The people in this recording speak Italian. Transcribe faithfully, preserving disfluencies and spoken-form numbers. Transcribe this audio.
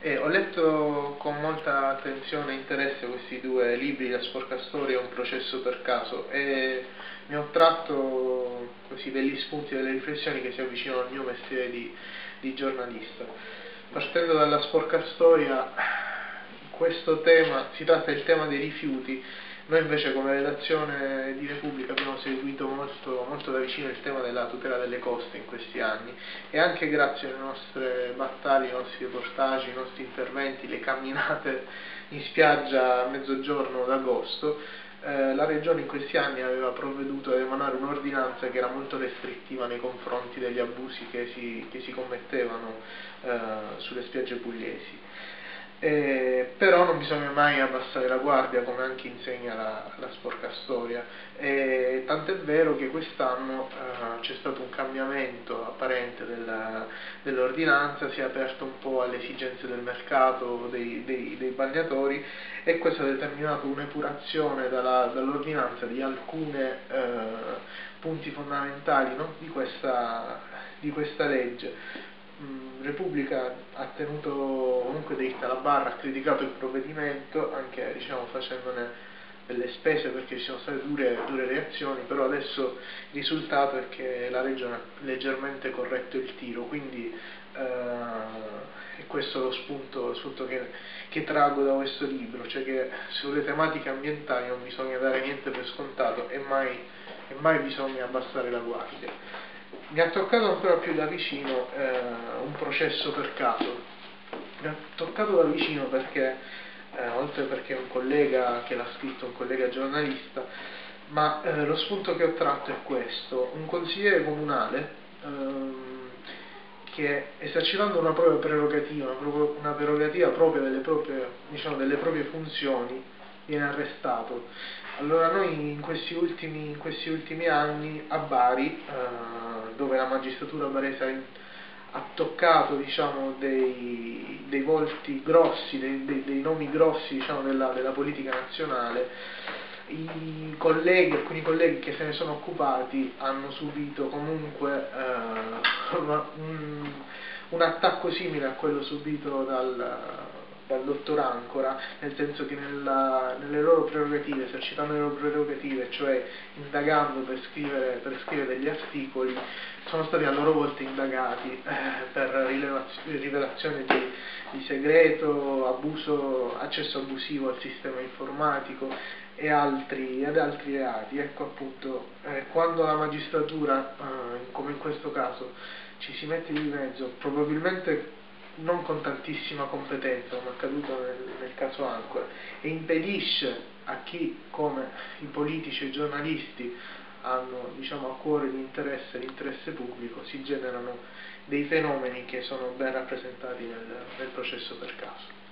Eh, ho letto con molta attenzione e interesse questi due libri, La sporca storia e Un processo per caso, e ne ho tratto così degli spunti, delle riflessioni che si avvicinano al mio mestiere di, di giornalista. Partendo dalla sporca storia, questo tema, si tratta del tema dei rifiuti. Noi invece come redazione di Repubblica abbiamo seguito molto, molto da vicino il tema della tutela delle coste in questi anni, e anche grazie alle nostre battaglie, ai nostri reportage, ai nostri interventi, le camminate in spiaggia a mezzogiorno d'agosto, eh, la Regione in questi anni aveva provveduto ad emanare un'ordinanza che era molto restrittiva nei confronti degli abusi che si, che si commettevano eh, sulle spiagge pugliesi. Eh, però non bisogna mai abbassare la guardia, come anche insegna la, la sporca storia, eh, tant'è vero che quest'anno eh, c'è stato un cambiamento apparente della, dell'ordinanza, si è aperto un po' alle esigenze del mercato dei, dei, dei bagnatori, e questo ha determinato un'epurazione dalla, dall'ordinanza di alcuni eh, punti fondamentali, no? di, questa, di questa legge. Repubblica ha tenuto comunque dritta la barra, ha criticato il provvedimento, anche diciamo facendone delle spese perché ci sono state dure, dure reazioni, però adesso il risultato è che la Regione ha leggermente corretto il tiro, quindi eh, è questo lo spunto, lo spunto che, che traggo da questo libro, cioè che sulle tematiche ambientali non bisogna dare niente per scontato e mai, e mai bisogna abbassare la guardia. Mi ha toccato ancora più da vicino eh, Un processo per caso. Mi ha toccato da vicino perché, eh, oltre perché è un collega che l'ha scritto, un collega giornalista, ma eh, lo spunto che ho tratto è questo: un consigliere comunale ehm, che, esercitando una propria prerogativa, una, propria, una prerogativa propria delle proprie, diciamo, delle proprie funzioni, viene arrestato. Allora noi in questi ultimi, in questi ultimi anni a Bari, eh, dove la magistratura barese ha toccato diciamo, dei, dei volti grossi, dei, dei, dei nomi grossi diciamo, della, della politica nazionale, i colleghi, alcuni colleghi che se ne sono occupati hanno subito comunque eh, un, un attacco simile a quello subito dal, dal dottor Ancora, nel senso che nella, nelle loro prerogative, esercitando le loro prerogative, cioè indagando per scrivere, per scrivere degli articoli, sono stati a loro volta indagati eh, per rivelazione di, di segreto, abuso, accesso abusivo al sistema informatico e altri, ed altri reati. Ecco appunto, eh, quando la magistratura, eh, come in questo caso, ci si mette di mezzo, probabilmente non con tantissima competenza, come è accaduto nel, nel caso Ancora, e impedisce a chi, come i politici e i giornalisti, hanno diciamo, a cuore l'interesse, l'interesse pubblico, si generano dei fenomeni che sono ben rappresentati nel, nel processo per caso.